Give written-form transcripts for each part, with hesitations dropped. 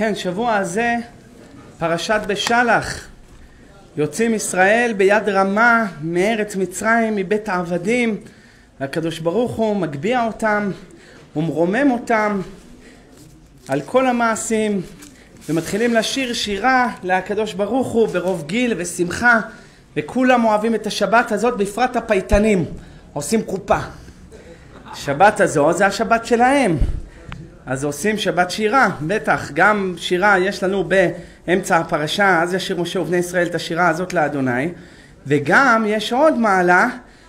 כן, שבוע הזה, פרשת בשלח. יוצאים ישראל ביד רמה מארץ מצרים, מבית העבדים. הקדוש ברוך הוא מגביה אותם, הוא מרומם אותם על כל המעשים, ומתחילים לשיר שירה לקדוש ברוך הוא ברוב גיל ושמחה, וכולם אוהבים את השבת הזאת, בפרט הפייטנים, עושים קופה. שבת הזו זה השבת שלהם, אז עושים שבת שירה, בטח, גם שירה יש לנו באמצע הפרשה, אז ישיר משה ובני ישראל את השירה הזאת לאדוני, וגם יש עוד מעלה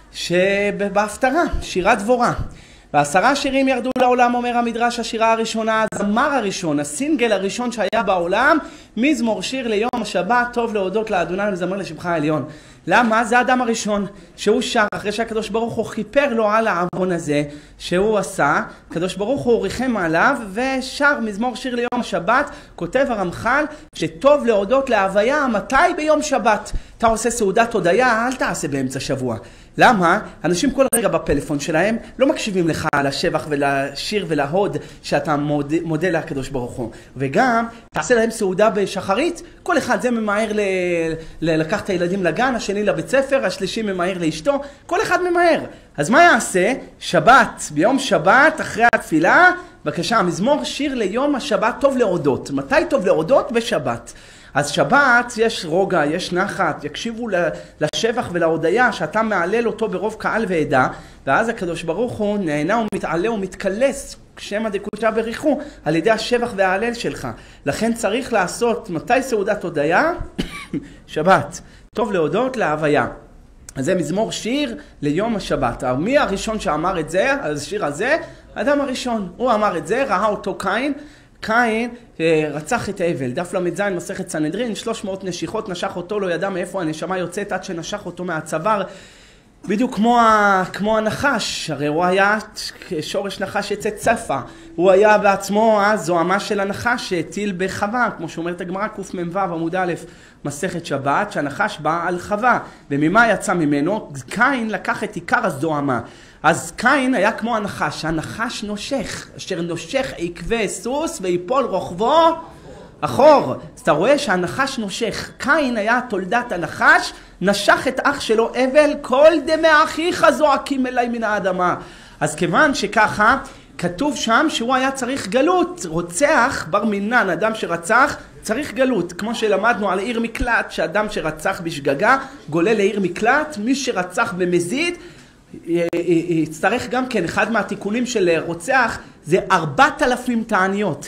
שבהפטרה, שירת דבורה. ו10 שירים ירדו לעולם, אומר המדרש. השירה הראשונה, הזמר הראשון, הסינגל הראשון שהיה בעולם, מזמור שיר ליום השבת, טוב להודות לאדוני ולזמר לשבחה העליון. למה? זה האדם הראשון שהוא שר, אחרי שהקדוש ברוך הוא חיפר לו על העוון הזה שהוא עשה, הקדוש ברוך הוא ריחם עליו ושר מזמור שיר ליום השבת. כותב הרמח"ל שטוב להודות להוויה, מתי? ביום שבת. אתה עושה סעודת הודיה, אל תעשה באמצע שבוע. למה? אנשים כל רגע בפלאפון שלהם לא מקשיבים לך על השבח ולשיר ולהוד שאתה מודה לקדוש ברוך הוא. וגם תעשה להם סעודה בשחרית, כל אחד זה ממהר לקחת את הילדים לגן, השני לבית ספר, השלישי ממהר לאשתו, כל אחד ממהר. אז מה יעשה? שבת, ביום שבת אחרי התפילה, בבקשה, מזמור שיר ליום השבת, טוב להודות. מתי טוב להודות? בשבת. אז שבת יש רוגע, יש נחת, יקשיבו לשבח ולהודיה שאתה מעלל אותו ברוב קהל ועדה, ואז הקדוש ברוך הוא נהנה ומתעלה ומתקלס, שם הדקודשה בריחו, על ידי השבח וההלל שלך. לכן צריך לעשות, מתי סעודת הודיה? שבת. טוב להודות להוויה. אז זה מזמור שיר ליום השבת. מי הראשון שאמר את זה, השיר הזה? האדם הראשון. הוא אמר את זה, ראה אותו קין. קין רצח את האבל, דף ל"ז מסכת סנהדרין, 300 נשיכות נשך אותו, לא ידע מאיפה הנשמה יוצאת עד שנשך אותו מהצוואר, בדיוק כמו הנחש. הרי הוא היה שורש נחש יצא צפה, הוא היה בעצמו הזוהמה של הנחש שהטיל בחווה, כמו שאומרת הגמרא קמ"ו עמוד א' מסכת שבת, שהנחש בא על חווה, וממה יצא ממנו? קין לקח את עיקר הזוהמה. אז קין היה כמו הנחש, הנחש נושך, אשר נושך עקבי סוס ויפול רוחבו אחור. אז אתה רואה שהנחש נושך, קין היה תולדת הנחש, נשך את אח שלו אבל, כל דמי אחיך זועקים אליי מן האדמה. אז כיוון שככה, כתוב שם שהוא היה צריך גלות, רוצח בר מינן, אדם שרצח, צריך גלות, כמו שלמדנו על עיר מקלט, שאדם שרצח בשגגה גולה לעיר מקלט, מי שרצח במזיד, יצטרך גם כן, אחד מהתיקונים של רוצח זה 4,000 תעניות.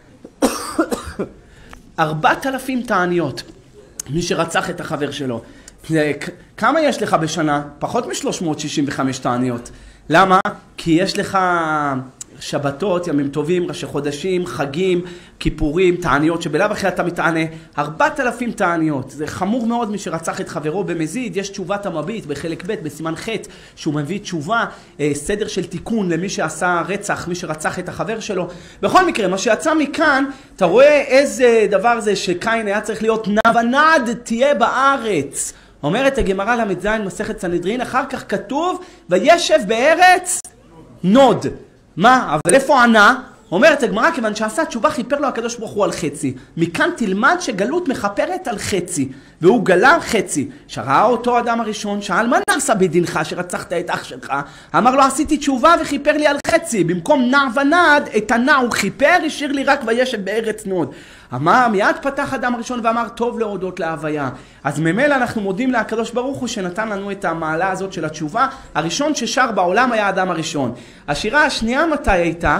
4,000 תעניות, מי שרצח את החבר שלו. כמה יש לך בשנה? פחות מ-365 תעניות. למה? כי יש לך שבתות, ימים טובים, ראשי חודשים, חגים, כיפורים, תעניות שבלאו אחרי אתה מתענה. 4,000 תעניות. זה חמור מאוד מי שרצח את חברו במזיד. יש תשובת המביט בחלק ב' בסימן ח' שהוא מביא תשובה, סדר של תיקון למי שעשה רצח, מי שרצח את החבר שלו. בכל מקרה, מה שיצא מכאן, אתה רואה איזה דבר זה שקין היה צריך להיות נבנד תהיה בארץ. אומרת הגמרא ל"ז מסכת סנהדרין, אחר כך כתוב וישב בארץ נוד. מה? אבל איפה ענה? אומרת הגמרא, כיוון שעשה תשובה חיפר לו הקדוש ברוך הוא על חצי. מכאן תלמד שגלות מחפרת על חצי, והוא גלה חצי. שראה אותו אדם הראשון, שאל מה נעשה בדינך שרצחת את אח שלך? אמר לו עשיתי תשובה וחיפר לי על חצי. במקום נע ונד, את הנע הוא חיפר, השאיר לי רק וישב בארץ נוד. אמר, מיד פתח אדם הראשון ואמר טוב להודות להוויה. אז ממילא אנחנו מודים לקדוש ברוך הוא שנתן לנו את המעלה הזאת של התשובה. הראשון ששר בעולם היה האדם הראשון. השירה השנייה מתי הייתה?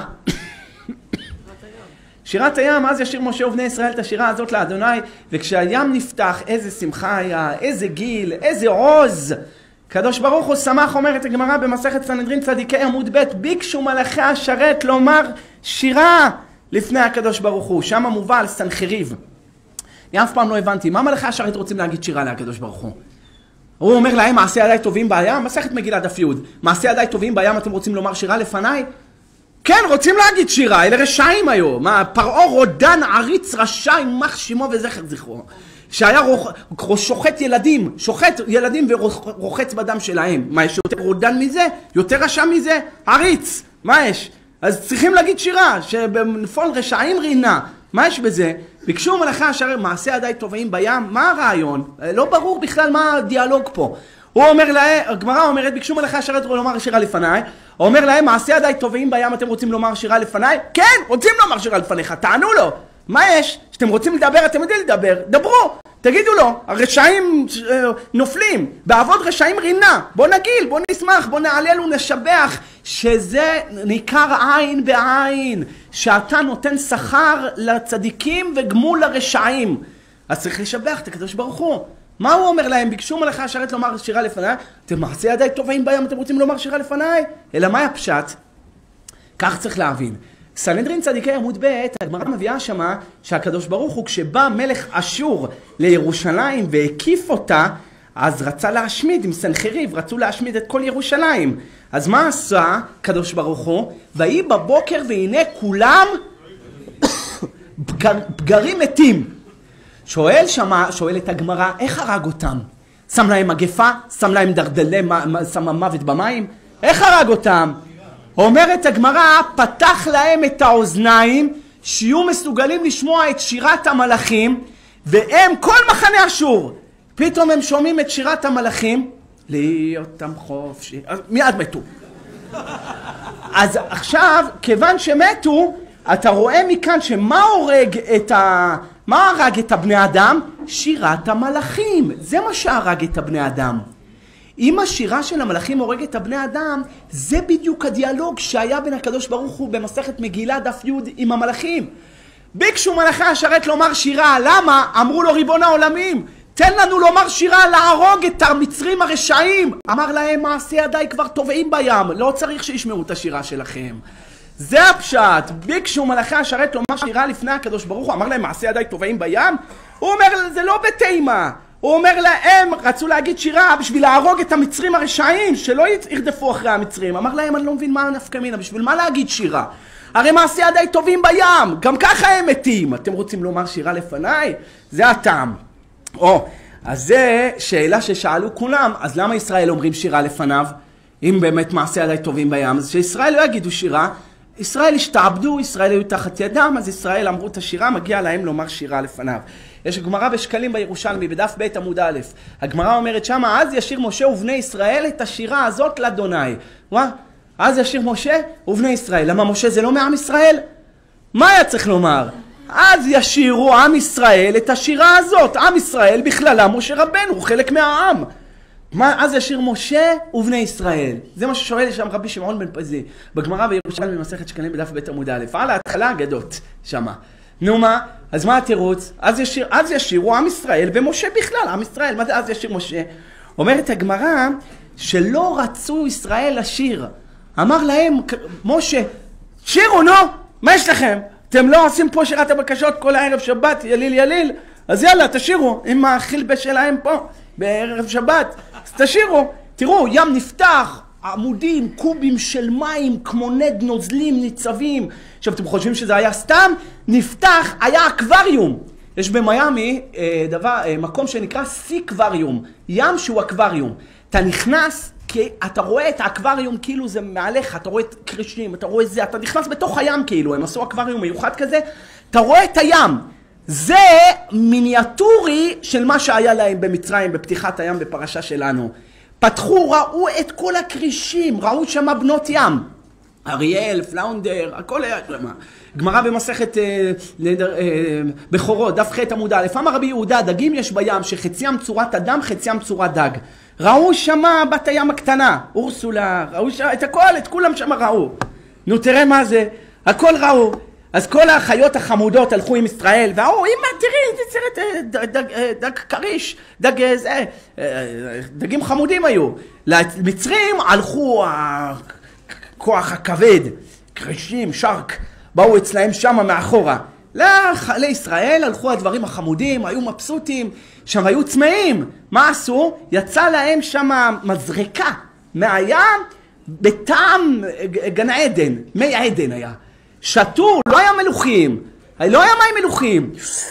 שירת הים, אז ישיר משה ובני ישראל את השירה הזאת לאדוני, וכשהים נפתח, איזה שמחה היה, איזה גיל, איזה עוז. קדוש ברוך הוא שמח, אומרת הגמרא במסכת סנהדרין צדיקי עמוד ב', ביקשו מלאכי השרת לומר שירה לפני הקדוש ברוך הוא. שם מובא על סנחריב. אני אף פעם לא הבנתי, מה מלאכי השרת רוצים להגיד שירה לקדוש ברוך הוא? הוא אומר להם, מעשי ידיי טובים בים, מסכת מגילת דף י', מעשי ידיי טובים בים, אתם רוצים לומר שירה לפניי? כן, רוצים להגיד שירה, אלה רשעים היו. מה, פרעה רודן עריץ רשע יימח שמו וזכר זכרו. שהיה שוחט ילדים ורוחץ בדם שלהם. מה, יש יותר רודן מזה? יותר רשע מזה? עריץ. מה יש? אז צריכים להגיד שירה, שבנפול רשעים רינה. מה יש בזה? ביקשו מלאכי השרת, מעשה ידי טובעים בים, מה הרעיון? לא ברור בכלל מה הדיאלוג פה. הוא אומר להם, הגמרא אומרת, ביקשו מלאכי השרת לומר שירה לפניי, הוא אומר להם, מעשה ידי טובעים בים, אתם רוצים לומר שירה לפניי? כן, רוצים לומר שירה לפניך, תענו לו. מה יש? שאתם רוצים לדבר, אתם יודעים לדבר, דברו, תגידו לו, הרשעים נופלים, בעבוד רשעים רינה, בוא נגיל, בוא נשמח, בוא נעלל ונשבח, שזה ניכר עין בעין, שאתה נותן שכר לצדיקים וגמול לרשעים. אז צריך לשבח את הקדוש ברוך הוא. מה הוא אומר להם? ביקשו מלאכי השרת לומר שירה לפניי, אתם מעשה ידי טובעים בים, אתם רוצים לומר שירה לפניי? אלא מה הפשט? כך צריך להבין. סנהדרין צדיקי עמוד ב', הגמרא מביאה שמה שהקדוש ברוך הוא כשבא מלך אשור לירושלים והקיף אותה, אז רצה להשמיד עם סנחריב, רצו להשמיד את כל ירושלים. אז מה עשה קדוש ברוך הוא? ויהי בבוקר והנה כולם בגרים מתים. שואל את הגמרא, איך הרג אותם? שם להם מגפה? שם להם דרדלי, שם מוות במים? איך הרג אותם? אומרת הגמרא, פתח להם את האוזניים, שיהיו מסוגלים לשמוע את שירת המלאכים, והם, כל מחנה אשור, פתאום הם שומעים את שירת המלאכים, להיותם חופשי, מיד מתו. אז עכשיו, כיוון שמתו, אתה רואה מכאן שמה הרג את הבני אדם? שירת המלאכים. זה מה שהרג את הבני אדם. אם השירה של המלאכים הורג את הבני אדם, זה בדיוק הדיאלוג שהיה בין הקדוש ברוך הוא במסכת מגילה דף י' עם המלאכים. ביקשו מלאכי השרת לומר שירה, למה? אמרו לו ריבון העולמים, תן לנו לומר שירה להרוג את המצרים הרשעים. אמר להם, מעשי ידיי כבר טובעים בים, לא צריך שישמעו את השירה שלכם. זה הפשט. ביקשו מלאכי השרת לומר שירה לפני הקדוש ברוך הוא, אמר להם, מעשי ידיי טובעים בים? הוא אומר, זה לא בתימה. הוא אומר להם, רצו להגיד שירה בשביל להרוג את המצרים הרשעים, שלא ירדפו אחרי המצרים. אמר להם, אני לא מבין מה הנפקא מינה, בשביל מה להגיד שירה? הרי מעשי ידיי טובעים בים, גם ככה הם מתים. אתם רוצים לומר שירה לפניי? זה הטעם. אז זה שאלה ששאלו כולם, אז למה ישראל אומרים שירה לפניו? אם באמת מעשי ידיי טובעים בים, אז שישראל לא יגידו שירה. ישראל השתעבדו, ישראל היו תחת ידם, אז ישראל אמרו את השירה, מגיע להם לומר שירה לפניו. יש גמרא בשקלים בירושלמי, בדף ב' עמוד א', הגמרא אומרת שמה, אז ישיר משה ובני ישראל את השירה הזאת לאדוני. אז ישיר משה ובני ישראל. למה משה זה לא מעם ישראל? מה היה צריך לומר? אז ישירו עם ישראל את השירה הזאת. עם ישראל בכללה משה רבנו, הוא חלק מהעם. אז ישיר משה ובני ישראל. זה מה ששואל שם רבי שמעון בן פזי, בגמרא בירושלמי במסכת שקלים בדף ב' עמוד א', על ההתחלה אגדות שמה. נו מה? אז מה התירוץ? אז ישירו עם ישראל ומשה בכלל, עם ישראל, מה זה אז ישיר משה? אומרת הגמרא שלא רצו ישראל לשיר. אמר להם משה, שירו נו, מה יש לכם? אתם לא עושים פה שירת הבקשות כל הערב שבת, יליל יליל, אז יאללה תשירו, עם החילבה שלהם פה בערב שבת, אז תשירו. תראו, ים נפתח, עמודים, קובים של מים, כמו נד נוזלים, ניצבים. עכשיו, אתם חושבים שזה היה סתם? נפתח, היה אקווריום. יש במיימי מקום שנקרא סיקווריום, ים שהוא אקווריום. אתה נכנס, כי אתה רואה את האקווריום כאילו זה מעליך, אתה רואה את קרישים, אתה רואה את זה, אתה נכנס בתוך הים כאילו, הם עשו אקווריום מיוחד כזה, אתה רואה את הים. זה מיניאטורי של מה שהיה להם במצרים, בפתיחת הים בפרשה שלנו. פתחו, ראו את כל הקרישים, ראו שם בנות ים. אריאל, פלאונדר, הכל היה שם. גמרא במסכת בכורות, דף ח' עמוד א', אמר רבי יהודה, דגים יש בים שחציים צורת אדם, חציים צורת דג. ראו שמה בת הים הקטנה, אורסולה, ראו שם את הכל, את כולם שם ראו. נו תראה מה זה, הכל ראו. אז כל החיות החמודות הלכו עם ישראל, והוא, אמא תראי, דג קריש, דגים חמודים היו. למצרים הלכו הכוח הכבד, קרישים, שרק, באו אצלהם שמה מאחורה. לישראל הלכו הדברים החמודים, היו מבסוטים, שם היו צמאים. מה עשו? יצא להם שמה מזרקה מהים בטעם גן עדן, מי עדן היה. שתו, לא היה מלוכים, לא היה מים מלוכים.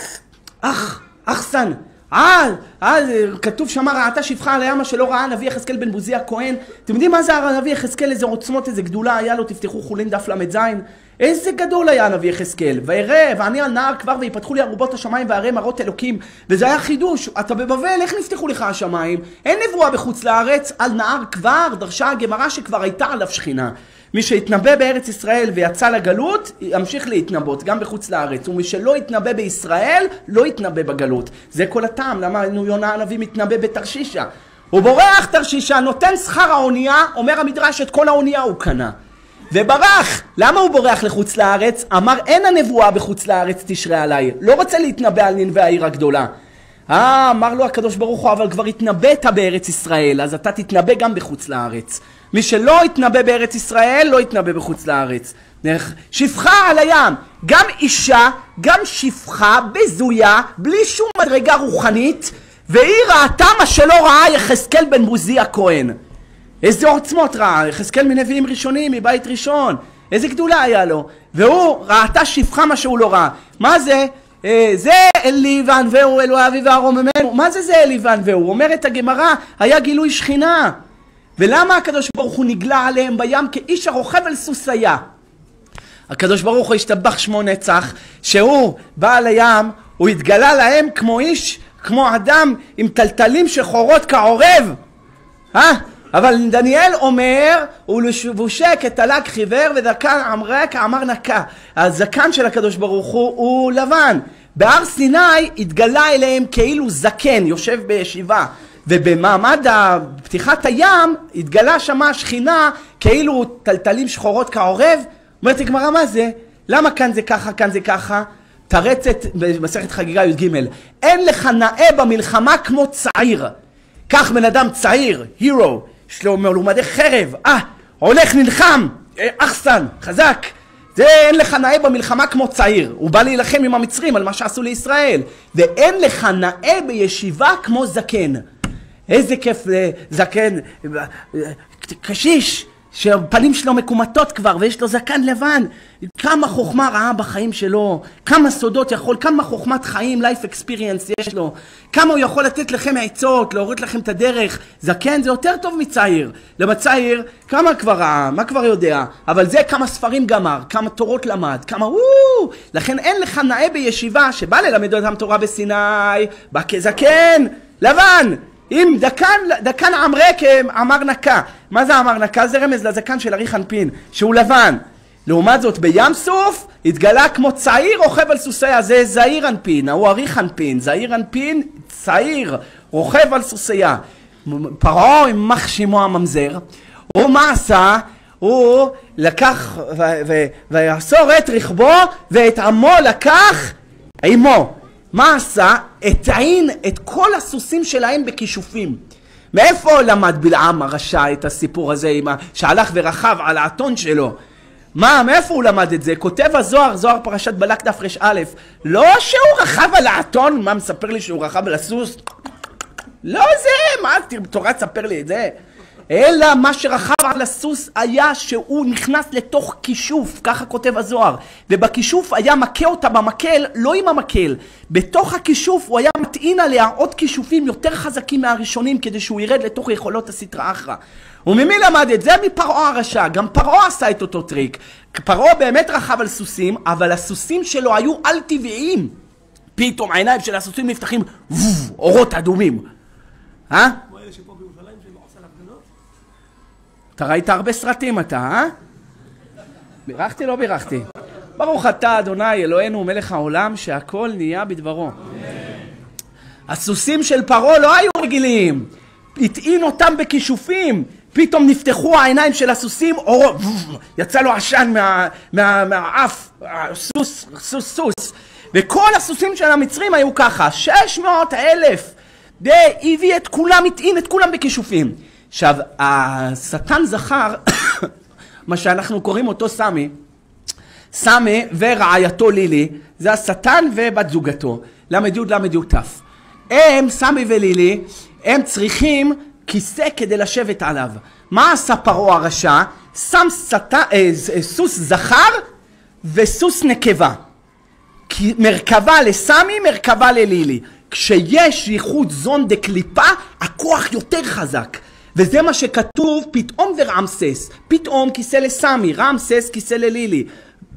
אחסן, כתוב שמה ראתה שפחה על הימה שלא ראה נביא יחזקאל בן בוזי הכהן. אתם יודעים מה זה הנביא יחזקאל? איזה עוצמות, איזה גדולה היה לו, תפתחו חולין דף למד זין. איזה גדול היה הנביא יחזקאל. ויראה ואני על נהר כבר ויפתחו לי ארובות השמיים והרי מראות אלוקים. וזה היה חידוש. אתה בבבל, איך נפתחו לך השמיים? אין נבואה בחוץ לארץ, על נהר כבר דרשה הגמרא שכבר הייתה עליו שכינה. מי שהתנבא בארץ ישראל ויצא לגלות, ימשיך להתנבות גם בחוץ לארץ. ומי שלא יתנבא בישראל, לא יתנבא בגלות. זה כל הטעם, למה יונה הנביא מתנבא בתרשישה. הוא בורח תרשישה, נותן שכר האונייה, אומר המדרש את כל האונייה הוא קנה. וברח. למה הוא בורח לחוץ לארץ? אמר אין הנבואה בחוץ לארץ תשרה עליי. לא רוצה להתנבא על נינווה העיר הגדולה. אמר לו הקדוש ברוך הוא, אבל כבר התנבאת בארץ ישראל, אז אתה תתנבא גם בחוץ לארץ. מי שלא יתנבא בארץ ישראל, לא יתנבא בחוץ לארץ. שפחה על הים, גם אישה, גם שפחה, בזויה, בלי שום מדרגה רוחנית, והיא ראתה מה שלא ראה יחזקאל בן בוזי הכהן. איזה עוצמות ראה, יחזקאל מנביאים ראשונים, מבית ראשון, איזה גדולה היה לו. והוא ראתה שפחה מה שהוא לא ראה. מה זה? זה אלי וענווהו אלוהי אבי וארום ממנו. מה זה אלי וענווהו? אומרת הגמרא, היה גילוי שכינה. ולמה הקדוש ברוך הוא נגלה עליהם בים כאיש הרוכב על סוס היה? הקדוש ברוך הוא השתבח שמו נצח, שהוא בא לים, הוא התגלה להם כמו איש, כמו אדם עם טלטלים שחורות כעורב. אבל דניאל אומר, הוא לבושק את תלג חיוור וזקן עמרק אמר נקה. הזקן של הקדוש ברוך הוא לבן. בהר סיני התגלה אליהם כאילו זקן, יושב בישיבה. ובמעמד פתיחת הים התגלה שמה שכינה כאילו טלטלים שחורות כעורב. אומרת הגמרא מה זה? למה כאן זה ככה, כאן זה ככה? תרצת במסכת חגיגה י"ג. אין לך נאה במלחמה כמו צעיר. כך בן אדם צעיר, הירו, יש לו מלומדי חרב, הולך נלחם, אחסן, חזק. זה אין לך נאה במלחמה כמו צעיר. הוא בא להילחם עם המצרים על מה שעשו לישראל. ואין לך נאה בישיבה כמו זקן. איזה כיף זקן, קשיש, שהפנים שלו מקומטות כבר ויש לו זקן לבן. כמה חוכמה ראה בחיים שלו, כמה סודות יכול, כמה חוכמת חיים, life experience יש לו, כמה הוא יכול לתת לכם עצות, להוריד לכם את הדרך. זקן זה יותר טוב מצעיר. למה צעיר, כמה כבר ראה, מה כבר יודע, אבל זה כמה ספרים גמר, כמה תורות למד, כמה לכן אין לך נאה בישיבה שבא ללמד אותם תורה בסיני, בא כזקן, לבן. אם דקן עמרק אמר נקה. מה זה אמר נקה? זה רמז לזקן של ארי חנפין, שהוא לבן. לעומת זאת בים סוף התגלה כמו צעיר רוכב על סוסיה. זה זעיר אנפין, הוא ארי חנפין. זעיר אנפין צעיר רוכב על סוסיה. פרעה יימח שמו הממזר. הוא מה עשה? הוא לקח ויאסור את רכבו ואת עמו לקח עמו. מה עשה? הטעין את כל הסוסים שלהם בכישופים. מאיפה למד בלעם הרשע את הסיפור הזה שהלך ורכב על האתון שלו? מאיפה הוא למד את זה? כותב הזוהר, זוהר פרשת בלק דף ר' לא שהוא רכב על האתון, מה מספר לי שהוא רכב על הסוס? לא זה, מה תורה תספר לי את זה? אלא מה שרכב על הסוס היה שהוא נכנס לתוך כישוף, ככה כותב הזוהר, ובכישוף היה מכה אותה במקל, לא עם המקל, בתוך הכישוף הוא היה מטעין עליה עוד כישופים יותר חזקים מהראשונים כדי שהוא ירד לתוך יכולות הסטרא אחרא. וממי למד את זה? מפרעה הרשע. גם פרעה עשה את אותו טריק. פרעה באמת רכב על סוסים, אבל הסוסים שלו היו על טבעיים. פתאום העיניים של הסוסים נפתחים אורות אדומים. אתה ראית הרבה סרטים אתה, בירכתי לא בירכתי? ברוך אתה אדוני אלוהינו מלך העולם שהכל נהיה בדברו. הסוסים של פרעה לא היו רגילים, הטעין אותם בכישופים, פתאום נפתחו העיניים של הסוסים, יצא לו עשן מהאף, סוס, וכל הסוסים של המצרים היו ככה, 600,000, והביא את כולם, הטעין את כולם בכישופים. עכשיו, השטן זכר, מה שאנחנו קוראים אותו סמי ורעייתו לילי, זה השטן ובת זוגתו, למד י' למד י' ת'. הם, סמי ולילי, הם צריכים כיסא כדי לשבת עליו. מה עשה פרעה הרשע? שם סוס זכר וסוס נקבה. מרכבה לסמי, מרכבה ללילי. כשיש ייחוד זון דקליפה, הכוח יותר חזק. וזה מה שכתוב פתאום ורעמסס. פתאום כיסא לסמי, רעמסס כיסא ללילי.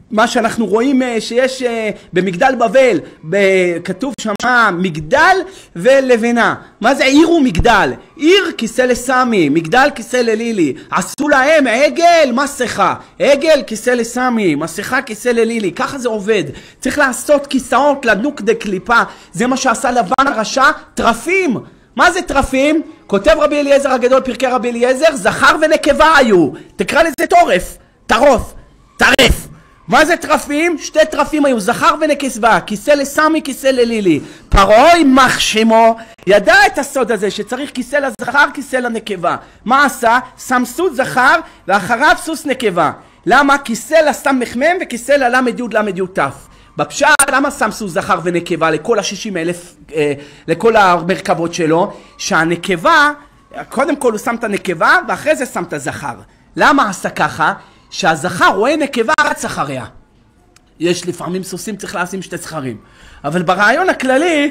מה שאנחנו רואים שיש במגדל בבל, כתוב שמה מגדל ולבנה. מה זה עיר ומגדל? עיר כיסא לסמי, מגדל כיסא ללילי. עשו להם עגל מסכה, עגל כיסא לסמי, מסכה כיסא ללילי. ככה זה עובד. צריך לעשות כיסאות לנוק דקליפה. זה מה שעשה לבן הרשע, טרפים. מה זה טרפים? כותב רבי אליעזר הגדול, פרקי רבי אליעזר, זכר ונקבה היו. תקרא לזה טורף, טרוף, טרף. מה זה טרפים? שתי טרפים היו, זכר ונקבה, כיסא לסמי, כיסא ללילי. פרעה יימח שמו ידע את הסוד הזה שצריך כיסא לזכר, כיסא לנקבה. מה עשה? שם סוס זכר ואחריו סוס נקבה. למה? כיסא לסמ"ם וכיסא לל"י ל"י. בפשט, למה שם סוס זכר ונקבה לכל ה-60,000, לכל המרכבות שלו? שהנקבה, קודם כל הוא שם את הנקבה ואחרי זה שם את הזכר. למה עשה ככה? שהזכר רואה נקבה רץ אחריה. יש לפעמים סוסים צריך לשים שתי זכרים. אבל ברעיון הכללי,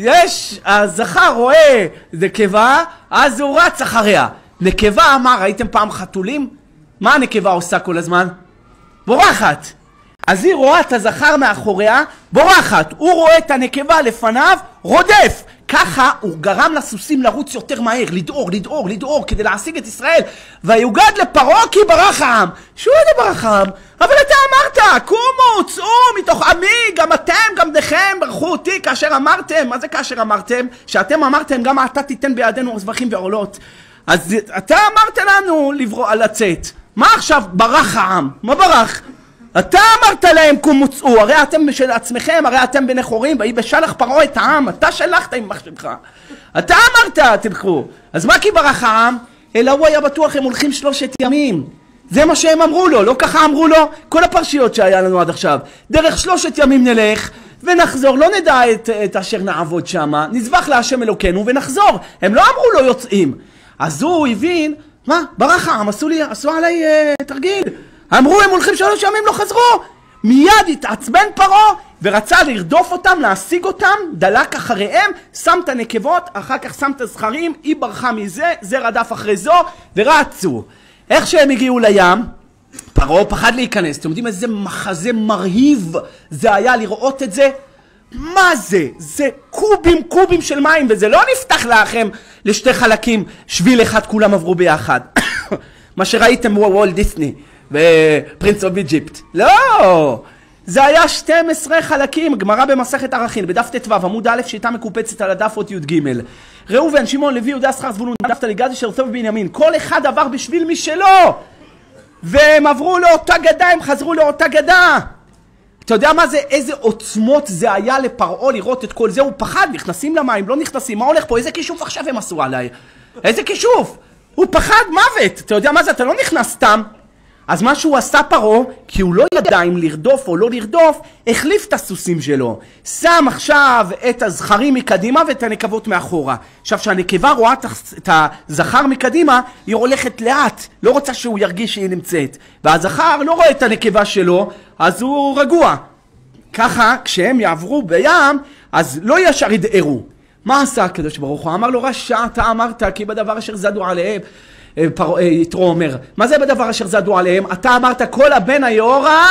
הזכר רואה נקבה, אז הוא רץ אחריה. נקבה, מה, ראיתם פעם חתולים? מה הנקבה עושה כל הזמן? בורחת. אז היא רואה את הזכר מאחוריה, בורחת. הוא רואה את הנקבה לפניו, רודף. ככה הוא גרם לסוסים לרוץ יותר מהר, לדהור, כדי להשיג את ישראל. ויוגד לפרעה כי ברח העם. שהוא יודע ברח העם? אבל אתה אמרת, קומו, צאו מתוך עמי, גם אתם, גם דכם, ברכו אותי כאשר אמרתם. מה זה כאשר אמרתם? שאתם אמרתם, גם אתה תיתן בידינו זבחים ועולות. אז אתה אמרת לנו לצאת. מה עכשיו ברח העם? מה ברח? אתה אמרת להם קומו צאו, הרי אתם של עצמכם, הרי אתם בני חורים, ויהי בשלח פרעה את העם, אתה שלחת עם מחשבך. אתה אמרת תלכו. אז מה כי ברח העם? אלא הוא היה בטוח הם הולכים 3 ימים. זה מה שהם אמרו לו, לא ככה אמרו לו כל הפרשיות שהיה לנו עד עכשיו. דרך 3 ימים נלך ונחזור, לא נדע את אשר נעבוד שמה, נזבח להשם אלוקינו ונחזור. הם לא אמרו לו יוצאים. אז הוא הבין, מה? ברח העם, עשו עליי תרגיל. אמרו הם הולכים 3 ימים לא חזרו. מיד התעצבן פרעה ורצה לרדוף אותם, להשיג אותם, דלק אחריהם, שם את הנקבות, אחר כך שם את הזכרים, היא ברחה מזה, זה רדף אחרי זו ורצו. איך שהם הגיעו לים, פרעה פחד להיכנס. אתם יודעים איזה מחזה מרהיב זה היה לראות את זה? מה זה? זה קובים של מים, וזה לא נפתח לכם לשתי חלקים, שביל אחד כולם עברו ביחד. מה שראיתם וולט דיסני ופרינס אוף איג'יפט. לא! זה היה 12 חלקים, גמרא במסכת ערכין, בדף ט"ו, עמוד א', שיטה מקופצת על הדף אות י"ג. ראובן, שמעון, לוי, יהודה, יששכר, זבולון, נפתלי, גד, אשר, טוב ובנימין. כל אחד עבר בשביל משלו. והם עברו לאותה גדה, הם חזרו לאותה גדה. אתה יודע מה זה, איזה עוצמות זה היה לפרעה לראות את כל זה? הוא פחד, נכנסים למים, לא נכנסים, מה הולך פה? איזה כישוף עכשיו הם עשו עליי? איזה כישוף? הוא פחד מוות. אתה יודע מה זה, אתה לא נכנס סתם. אז מה שהוא עשה פרעה, כי הוא לא ידע אם לרדוף או לא לרדוף, החליף את הסוסים שלו. שם עכשיו את הזכרים מקדימה ואת הנקבות מאחורה. עכשיו שהנקבה רואה את הזכר מקדימה, היא הולכת לאט, לא רוצה שהוא ירגיש שהיא נמצאת. והזכר לא רואה את הנקבה שלו, אז הוא רגוע. ככה כשהם יעברו בים, אז לא ישר ידערו. מה עשה הקדוש ברוך הוא? אמר לו רשע, אתה אמרת כי בדבר אשר זדו עליהם. יתרו אומר, מה זה בדבר אשר זדו עליהם? אתה אמרת כל הבן היורה,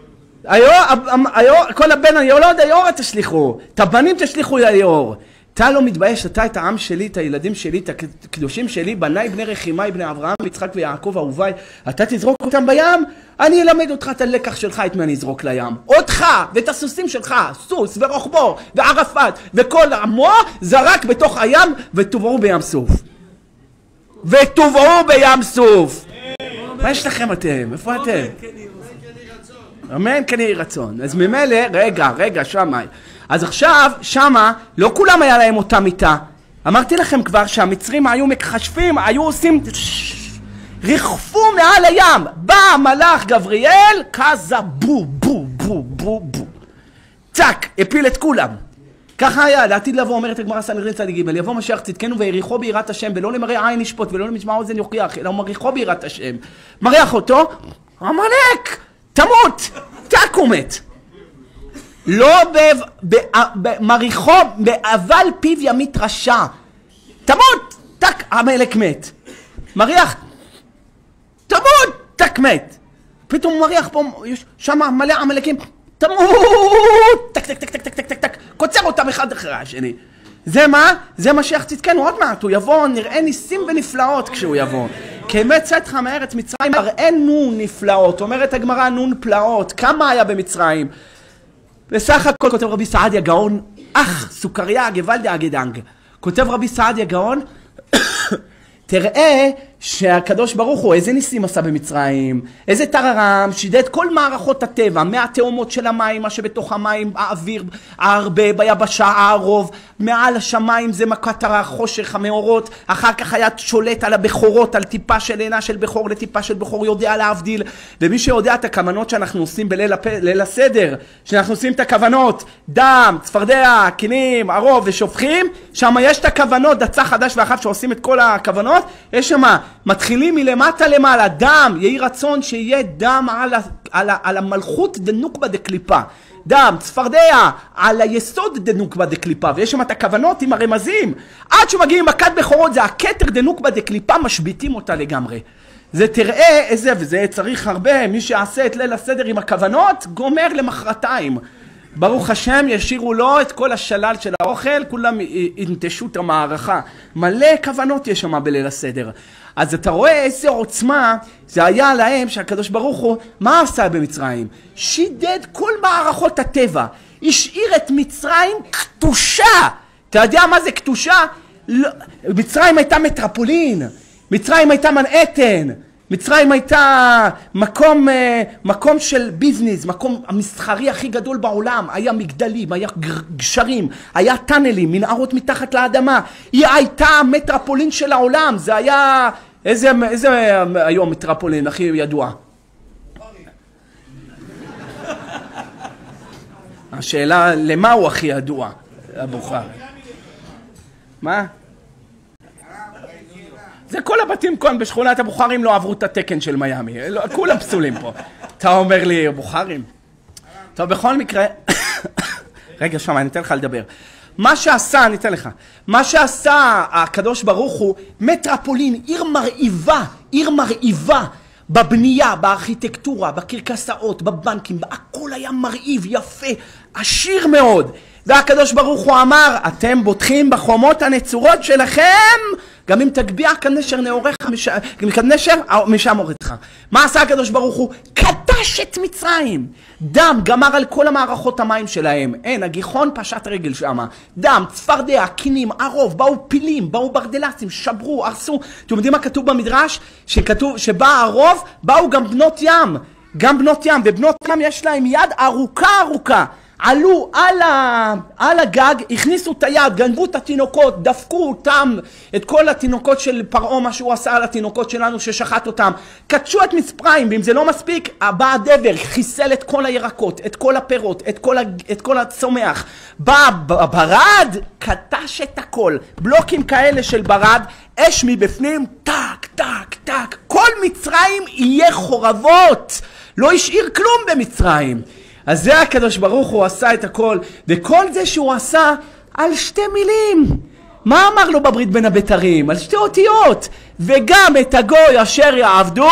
כל הבן היולד היורה תשליחו, את הבנים תשליחו ליאור. אתה לא מתבייש, אתה את העם שלי, את הילדים שלי, את הקדושים שלי, בניי בני רחימי, בני אברהם, יצחק ויעקב אהוביי, אתה תזרוק אותם בים? אני אלמד אותך את הלקח שלך, את מי אני אזרוק לים. אותך ואת הסוסים שלך, סוס ורוחבו וערפאת וכל עמו, זרק בתוך הים וטובעו בים סוף. וטובעו בים סוף. מה יש לכם אתם? איפה אתם? אמן כן יהי רצון. אז ממילא, רגע, שמאי. אז עכשיו, שמה, לא כולם היה להם אותה מיטה. אמרתי לכם כבר שהמצרים היו מכחשפים, היו עושים... ריחפו מעל הים. בא המלאך גבריאל, כזה בו, בו, בו, בו, בו. צק, הפיל את כולם. ככה היה, לעתיד לבוא, אומרת הגמרא סנהדרין צדיק ג', יבוא משיח צדקנו ויריחו ביראת השם, ולא למראה עין ישפוט, ולא למשמע אוזן יוכיח, אלא מריחו ביראת השם. מריח אותו, עמלק, תמות, תק ומת. לא מריחו, באבל פיו ימית רשע. תמות, תק, עמלק מת. מריח, תמות, תק מת. פתאום הוא מריח פה, יש שם מלא עמלקים, תמות, טק, טק, טק, טק, טק, טק, טק, טק, קוצר אותם אחד אחרי השני. זה מה? זה משיח צדקנו, עוד מעט, הוא יבוא, נראה ניסים ונפלאות כשהוא יבוא. כי אמת צאתך מארץ מצרים, הראינו נפלאות, אומרת הגמרא נון פלאות, כמה היה במצרים? בסך הכל כותב רבי סעדיה גאון, סוכריה גוואלדה אגדנג. כותב רבי סעדיה גאון, תראה שהקדוש ברוך הוא איזה ניסים עשה במצרים, איזה טררם, שידד כל מערכות הטבע, מהתאומות של המים, מה שבתוך המים, האוויר, הרבה, ביבשה, הערוב, מעל השמיים זה מכת החושך, המאורות, אחר כך היה שולט על הבכורות, על טיפה של עינה של בכור לטיפה של בכור, יודע להבדיל, ומי שיודע את הכוונות שאנחנו עושים בליל הסדר, שאנחנו עושים את הכוונות, דם, צפרדע, קינים, ערוב ושופכים, שם יש את הכוונות, דצה חדש ואחר שעושים את כל הכוונות, יש שם מתחילים מלמטה למעלה, דם, יהי רצון שיהיה דם על המלכות דנוקבה דקליפה. דם, צפרדע, על היסוד דנוקבה דקליפה, ויש שם את הכוונות עם הרמזים. עד שמגיעים מכת בכורות, זה הכתר דנוקבה דקליפה, משביטים אותה לגמרי. זה תראה איזה, וזה צריך הרבה, מי שעשה את ליל הסדר עם הכוונות, גומר למחרתיים. ברוך השם, ישירו לו את כל השלל של האוכל, כולם ינטשו את המערכה. מלא כוונות יש שם בליל הסדר. אז אתה רואה איזה עוצמה זה היה להם שהקדוש ברוך הוא, מה עשה במצרים? שידד כל מערכות הטבע, השאיר את מצרים קטושה. אתה יודע מה זה קטושה? מצרים הייתה מטרופולין, מצרים הייתה מנהטן, מצרים הייתה מקום של ביזנס, מקום המסחרי הכי גדול בעולם, היה מגדלים, היה גשרים, היה טנלים, מנהרות מתחת לאדמה, היא הייתה מטרופולין של העולם, זה היה, איזה היום מטרופולין הכי ידוע? השאלה, למה הוא הכי ידוע, הבוחר? מה? זה כל הבתים כאן בשכונת הבוחרים לא עברו את התקן של מיאמי, כולם פסולים פה. אתה אומר לי, בוחרים? טוב, בכל מקרה, רגע שמה, אני אתן לך לדבר. מה שעשה, אני אתן לך, מה שעשה הקדוש ברוך הוא, מטרופולין, עיר מרהיבה, בבנייה, בארכיטקטורה, בקרקסאות, בבנקים, הכל היה מרהיב, יפה, עשיר מאוד. והקדוש ברוך הוא אמר, אתם בוטחים בחומות הנצורות שלכם, גם אם תגביע כנשר נעורך, כנשר משם הורדך. מה עשה הקדוש ברוך הוא? קדש את מצרים. דם גמר על כל המערכות המים שלהם. אין, הגיחון פשט רגל שם. דם, צפרדע, קינים, ערוב, באו פילים, באו ברדלסים, שברו, הרסו. אתם יודעים מה כתוב במדרש? שכתוב שבא ערוב, באו גם בנות ים. גם בנות ים, ובנות ים יש להם יד ארוכה. עלו על הגג, הכניסו את היד, גנבו את התינוקות, דפקו אותם, את כל התינוקות של פרעה, מה שהוא עשה על התינוקות שלנו ששחט אותם. קדשו את מצרים, ואם זה לא מספיק, בא הדבר, חיסל את כל הירקות, את כל הפירות, את כל הצומח. בא ברד, קדש את הכל. בלוקים כאלה של ברד, אש מבפנים, טק, טק, טק. כל מצרים יהיה חורבות. לא השאיר כלום במצרים. אז זה הקדוש ברוך הוא עשה את הכל, וכל זה שהוא עשה על שתי מילים. מה אמר לו בברית בין הבתרים? על שתי אותיות. וגם את הגוי אשר יעבדו,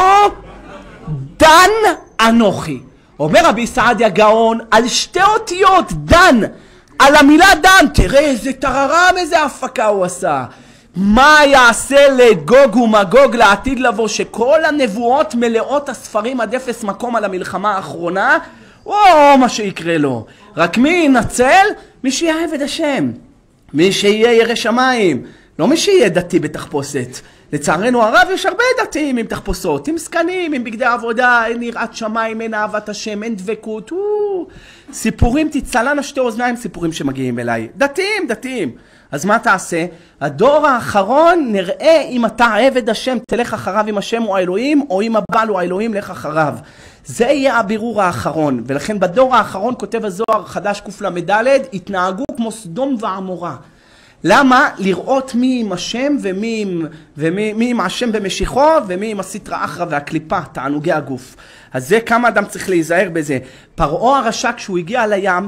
דן אנוכי. אומר רבי סעדיה גאון, על שתי אותיות, דן. על המילה דן, תראה איזה טררם, איזה הפקה הוא עשה. מה יעשה לגוג ומגוג לעתיד לבוא, שכל הנבואות מלאות הספרים עד אפס מקום על המלחמה האחרונה, מה שיקרה לו. רק מי ינצל? מי שיהיה עבד השם. מי שיהיה ירא שמיים. לא מי שיהיה דתי בתחפושת. לצערנו הרב יש הרבה דתיים עם תחפושות, עם סקנים, עם בגדי עבודה, אין יראת שמיים, אין אהבת השם, אין דבקות. סיפורים, תצלנה שתי אוזניים סיפורים שמגיעים אליי. דתיים. אז מה תעשה? הדור האחרון נראה אם אתה עבד השם, תלך אחריו עם השם הוא האלוהים, או אם הבעל הוא האלוהים, לך אחריו. זה יהיה הבירור האחרון, ולכן בדור האחרון כותב הזוהר חדש קל"ד, התנהגו כמו סדום ועמורה. למה? לראות מי עם השם ומי עם השם במשיחו, ומי עם הסטרא אחרא והקליפה, תענוגי הגוף. אז זה כמה אדם צריך להיזהר בזה. פרעה הרשע כשהוא הגיע לים,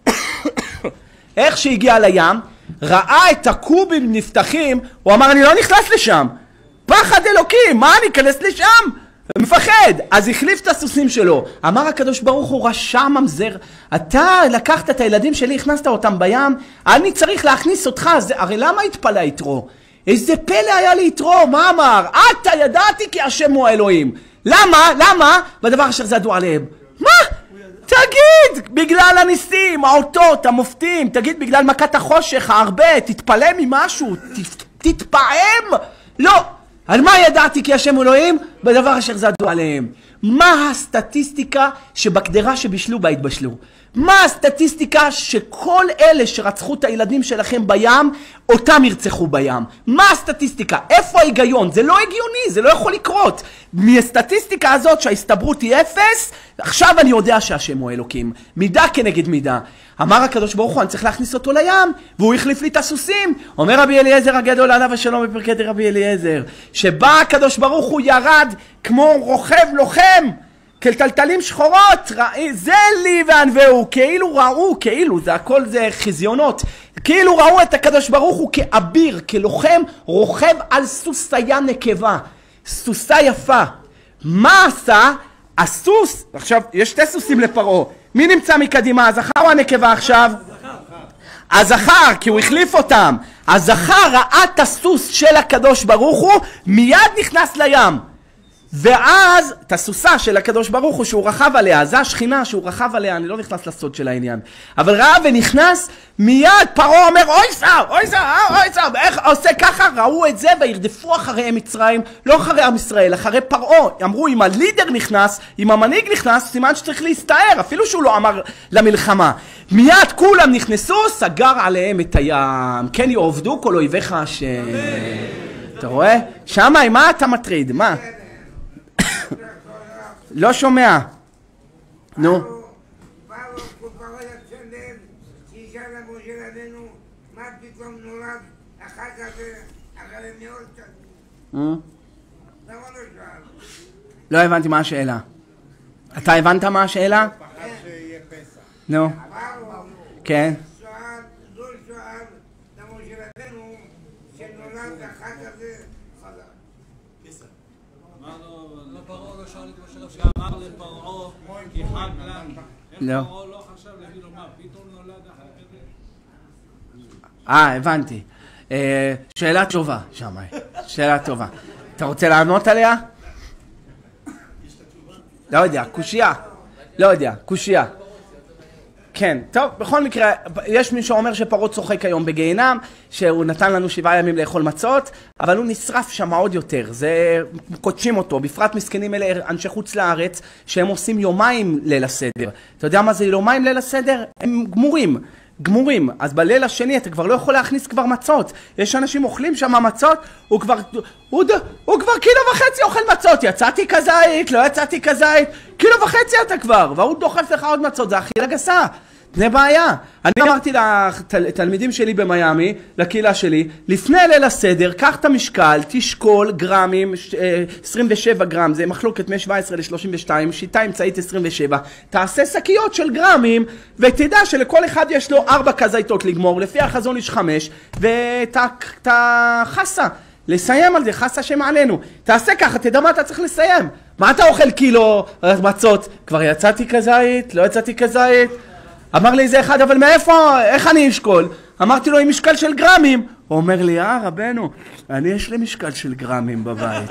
איך שהגיע לים, ראה את הקובים נפתחים, הוא אמר אני לא נכנס לשם. פחד אלוקים, מה אני אכנס לשם? מפחד, אז החליף את הסוסים שלו. אמר הקדוש ברוך הוא, רשע ממזר, אתה לקחת את הילדים שלי, הכנסת אותם בים, אני צריך להכניס אותך, הרי למה התפלא יתרו? איזה פלא היה לי יתרו, מה אמר? אתה ידעתי כי השם הוא האלוהים. למה? בדבר אשר זדו עליהם. מה? תגיד, בגלל הניסים, האותות, המופתים, תגיד בגלל מכת החושך, הרבה, תתפלא ממשהו, תתפעם? לא. על מה ידעתי כי השם אלוהים? בדבר אשר זדו עליהם. מה הסטטיסטיקה שבקדרה שבישלו בה התבשלו? מה הסטטיסטיקה שכל אלה שרצחו את הילדים שלכם בים, אותם ירצחו בים? מה הסטטיסטיקה? איפה ההיגיון? זה לא הגיוני, זה לא יכול לקרות. מהסטטיסטיקה הזאת שההסתברות היא 0, עכשיו אני יודע שהשם הוא אלוקים. מידה כנגד מידה. אמר הקדוש ברוך הוא, אני צריך להכניס אותו לים, והוא החליף לי את הסוסים. אומר רבי אליעזר הגדול עליו השלום בפרקי רבי אליעזר, שבא הקדוש ברוך הוא ירד כמו רוכב לוחם, כטלטלים שחורות, זה לי וענווהו, כאילו, זה הכל זה חזיונות, כאילו ראו את הקדוש ברוך הוא כאביר, כלוחם, רוכב על סוסיה נקבה, סוסה יפה. מה עשה? הסוס, עכשיו יש 2 סוסים לפרעה, מי נמצא מקדימה, הזכר או הנקבה עכשיו? הזכר, כי הוא החליף אותם. הזכר ראה את הסוס של הקדוש ברוך הוא, מיד נכנס לים. ואז את הסוסה של הקדוש ברוך הוא שהוא רכב עליה, זה השכינה שהוא רכב עליה, אני לא נכנס לסוד של העניין, אבל ראה ונכנס, מיד פרעה אומר אוי שר, איך עושה ככה? ראו את זה וירדפו אחריהם מצרים, לא אחרי עם ישראל, אחרי פרעה. אמרו אם הלידר נכנס, אם המנהיג נכנס, סימן שצריך להסתער, אפילו שהוא לא אמר למלחמה. מיד כולם נכנסו, סגר עליהם את הים. כן יעבדו כל אויביך השם. אתה רואה? שמה, מה אתה מטריד? מה? לא שומע. נו. לא הבנתי מה השאלה. אתה הבנת מה השאלה? נו. כן. לא. הבנתי. שאלה טובה, שמאי. שאלה טובה. אתה רוצה לענות עליה? לא יודע, קושיה. לא יודע, קושיה. כן, טוב, בכל מקרה, יש מי שאומר שפרעה צוחק היום בגיהינום, שהוא נתן לנו 7 ימים לאכול מצות, אבל הוא נשרף שם עוד יותר, זה קודשים אותו, בפרט מסכנים אלה אנשי חוץ לארץ, שהם עושים יומיים ליל הסדר. אתה יודע מה זה יומיים ליל הסדר? הם גמורים, אז בליל השני אתה כבר לא יכול להכניס כבר מצות, יש אנשים אוכלים שם מצות, הוא כבר 1.5 קילו אוכל מצות, יצאתי כזית, לא יצאתי כזית, 1.5 קילו אתה כבר, והוא דוחף לך עוד מצות, זה אכילה גסה, זה בעיה. אני אמרתי לתלמידים שלי במיימי, לקהילה שלי, לפני ליל הסדר, קח את המשקל, תשקול גרמים, 27 גרם, זה מחלוקת מ-17 ל-32, שיטה אמצעית 27, תעשה שקיות של גרמים, ותדע שלכל אחד יש לו 4 כזיתות לגמור, לפי החזון יש 5, ואת החסה, לסיים על זה, חסה שמעלינו, תעשה ככה, תדע מה אתה צריך לסיים. מה אתה אוכל קילו מצות? כבר יצאתי כזית, לא יצאתי כזית? אמר לי זה אחד, אבל מאיפה, איך אני אשקול? אמרתי לו עם משקל של גרמים. הוא אומר לי, רבנו, אני יש לי משקל של גרמים בבית.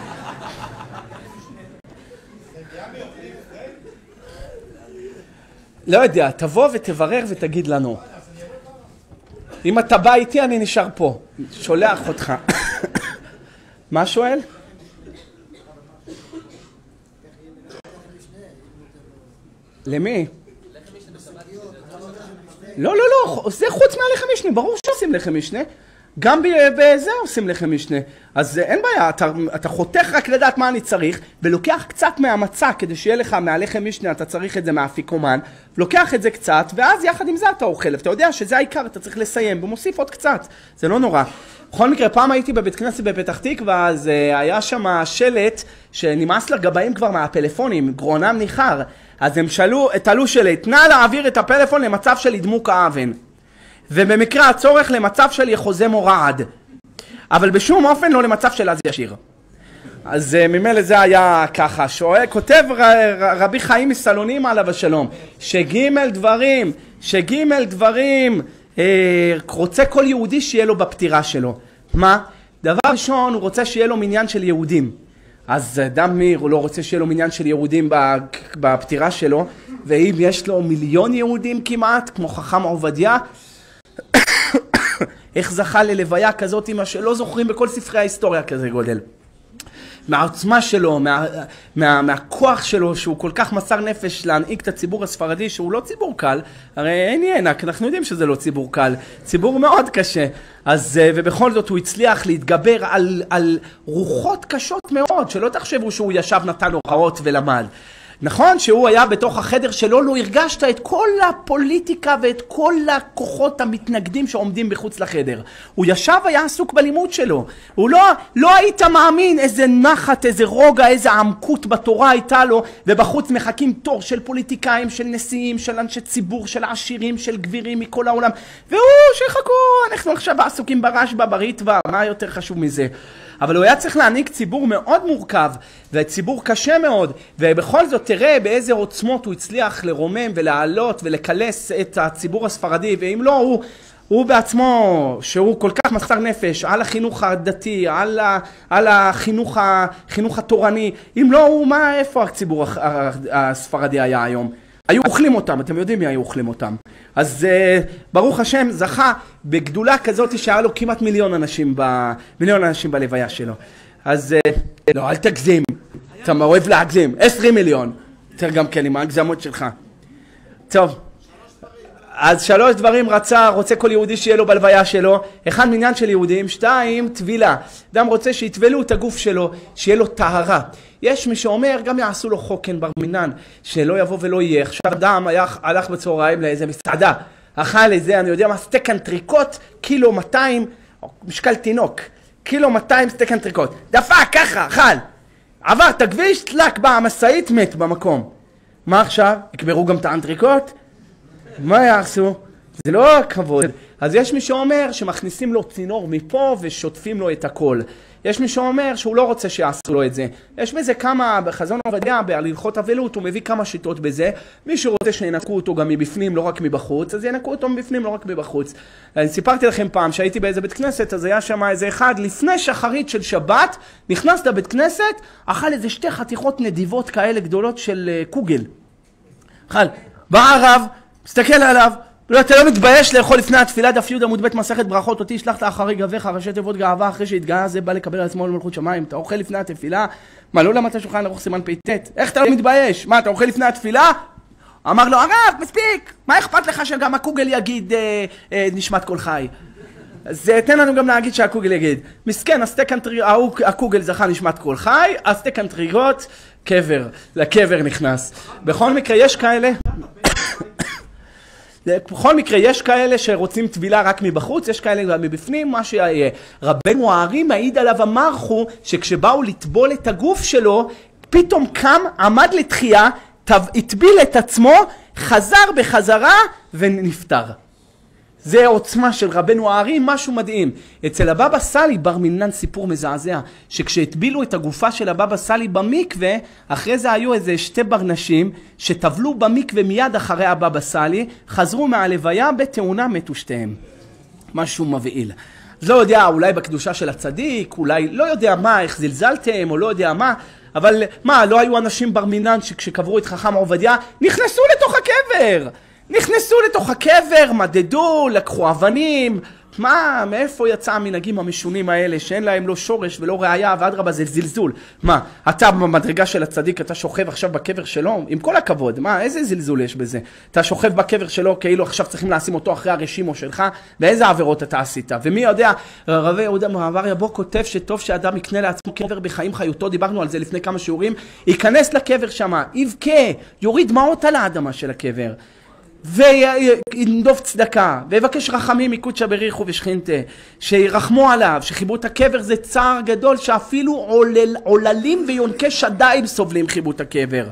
לא יודע, תבוא ותברר ותגיד לנו. אם אתה בא איתי אני נשאר פה, שולח אותך. מה שואל? למי? לא, זה חוץ מהלחם משנה, ברור שעושים לחם משנה, גם בזה עושים לחם משנה, אז אין בעיה, אתה חותך רק לדעת מה אני צריך, ולוקח קצת מהמצה כדי שיהיה לך מהלחם משנה, אתה צריך את זה מהאפיקומן, ולוקח את זה קצת, ואז יחד עם זה אתה אוכל, ואתה יודע שזה העיקר, אתה צריך לסיים, ומוסיף עוד קצת, זה לא נורא. בכל מקרה, פעם הייתי בבית כנסת בפתח תקווה, אז היה שם שלט שנמאס לגבאים כבר מהפלאפונים, גרונם ניחר, אז הם תלו שלט, נא להעביר את הפלאפון למצב של הדמוק האבן, ובמקרה הצורך למצב של יחוזה מורעד, אבל בשום אופן לא למצב של אז ישיר. אז ממילא זה היה ככה, כותב רבי חיים מסלונים עליו השלום, שג' דברים רוצה כל יהודי שיהיה לו בפטירה שלו. מה? דבר ראשון, הוא רוצה שיהיה לו מניין של יהודים. אז אדם מיר, הוא לא רוצה שיהיה לו מניין של יהודים בפטירה שלו, ואם יש לו 1,000,000 יהודים כמעט, כמו חכם עובדיה, איך זכה ללוויה כזאת מה שלא זוכרים בכל ספרי ההיסטוריה כזה גודל. מהעוצמה שלו, מהכוח שלו, שהוא כל כך מסר נפש להנהיג את הציבור הספרדי, שהוא לא ציבור קל, הרי אין ינק, אנחנו יודעים שזה לא ציבור קל, ציבור מאוד קשה. אז, ובכל זאת הוא הצליח להתגבר על רוחות קשות מאוד, שלא תחשבו שהוא ישב נתן הוראות ולמד. נכון שהוא היה בתוך החדר שלו, לא הרגשת את כל הפוליטיקה ואת כל הכוחות המתנגדים שעומדים בחוץ לחדר. הוא ישב, היה עסוק בלימוד שלו. הוא לא היית מאמין איזה נחת, איזה רוגע, איזה עמקות בתורה הייתה לו, ובחוץ מחכים תור של פוליטיקאים, של נשיאים, של אנשי ציבור, של עשירים, של גבירים מכל העולם. והוא, שחכו, אנחנו עכשיו עסוקים ברשב"א, בריטב"א, מה יותר חשוב מזה? אבל הוא היה צריך להעניק ציבור מאוד מורכב, וציבור קשה מאוד, ובכל זאת תראה באיזה עוצמות הוא הצליח לרומם ולעלות ולקלס את הציבור הספרדי, ואם לא, הוא בעצמו, שהוא כל כך מסר נפש על החינוך הדתי, על החינוך התורני, אם לא, הוא איפה הציבור הספרדי היה היום? היו אוכלים אותם, אתם יודעים מי היו אוכלים אותם. אז ברוך השם זכה בגדולה כזאת שהיה לו כמעט 1,000,000 אנשים בלוויה שלו. אז לא, אל תגזים, אתה אוהב להגזים, 20 מיליון. יותר גם כן עם ההגזמות שלך. טוב, אז 3 דברים רוצה כל יהודי שיהיה לו בלוויה שלו. 1, מניין של יהודים. 2, טבילה. אדם רוצה שיטבלו את הגוף שלו, שיהיה לו טהרה. יש מי שאומר, גם יעשו לו חוקן בר מינן, שלא יבוא ולא יהיה. עכשיו אדם הלך בצהריים לאיזה מסעדה, אכל איזה, אני יודע מה, סטייק אנטריקוט, 1.2 קילו, משקל תינוק, 1.2 קילו סטייק אנטריקוט. דפק ככה, אכל. עבר את הכביש, תלק במשאית, מת במקום. מה עכשיו? יקברו גם את האנטריקוט? מה יעשו? זה לא כבוד. אז יש מי שאומר שמכניסים לו צינור מפה ושוטפים לו את הכל. יש מי שאומר שהוא לא רוצה שיעשו לו את זה. יש בזה כמה, בחזון עובדיה, בהלכות אבלות, הוא מביא כמה שיטות בזה. מי שרוצה שינקו אותו גם מבפנים, לא רק מבחוץ, אז ינקו אותו מבפנים, לא רק מבחוץ. אני סיפרתי לכם פעם שהייתי באיזה בית כנסת, אז היה שם איזה אחד, לפני שחרית של שבת, נכנס לבית כנסת, אכל איזה 2 חתיכות נדיבות כאלה גדולות של קוגל. אכל, בא הרב, מסתכל עליו, לא, אתה לא מתבייש לאכול לפני התפילה, דף י' עמוד ב' מסכת ברכות, אותי שלחת אחרי גביך, ראשי תיבות גאווה, אחרי שהתגאה זה בא לקבל על עצמו למלכות שמיים. אתה אוכל לפני התפילה? מה, לא למדת שולחן ערוך סימן פ"ט? איך אתה לא מתבייש? מה, אתה אוכל לפני התפילה? אמר לו, הרב, מספיק, מה אכפת לך שגם הקוגל יגיד נשמת כל חי? אז תן לנו גם להגיד שהקוגל יגיד. מסכן, הקוגל זכה נשמת כל חי, הסטייק אנטריקוט, לקבר נכנס. בכל מקרה יש כאלה... בכל מקרה, יש כאלה שרוצים טבילה רק מבחוץ, יש כאלה גם מבפנים, מה שיהיה. רבנו הארי מעיד עליו אמרכו, שכשבאו לטבול את הגוף שלו, פתאום קם, עמד לתחייה, הטביל את עצמו, חזר בחזרה ונפטר. זה העוצמה של רבנו הארי, משהו מדהים. אצל הבבא סאלי בר מינן סיפור מזעזע, שכשהטבילו את הגופה של הבבא סאלי במקווה, אחרי זה היו איזה 2 ברנשים שטבלו במקווה מיד אחרי הבבא סאלי, חזרו מהלוויה בתאונה, מתו שתיהם. משהו מבעיל. לא יודע, אולי בקדושה של הצדיק, אולי לא יודע מה, איך זלזלתם או לא יודע מה, אבל מה, לא היו אנשים בר מינן שכשקברו את חכם עובדיה, נכנסו לתוך הקבר! נכנסו לתוך הקבר, מדדו, לקחו אבנים. מה, מאיפה יצא המנהגים המשונים האלה שאין להם לא שורש ולא ראייה, ואדרבה זה זלזול? מה, אתה במדרגה של הצדיק, אתה שוכב עכשיו בקבר שלו? עם כל הכבוד, מה, איזה זלזול יש בזה? אתה שוכב בקבר שלו כאילו עכשיו צריכים לשים אותו אחרי הרשימו שלך, ואיזה עבירות אתה עשית? ומי יודע, רבי יהודה מעבר יבוא כותב שטוב שאדם יקנה לעצמו קבר בחיים חיותו, דיברנו על זה לפני כמה שיעורים, ייכנס לקבר שמה, יבכה, יוריד דמעות על האדמה של הקבר. וינדוב צדקה, ויבקש רחמים מקודשא בריחו ושכינתה, שירחמו עליו, שחיבו את הקבר זה צער גדול, שאפילו עוללים ויונקי שדיים סובלים חיבו את הקבר.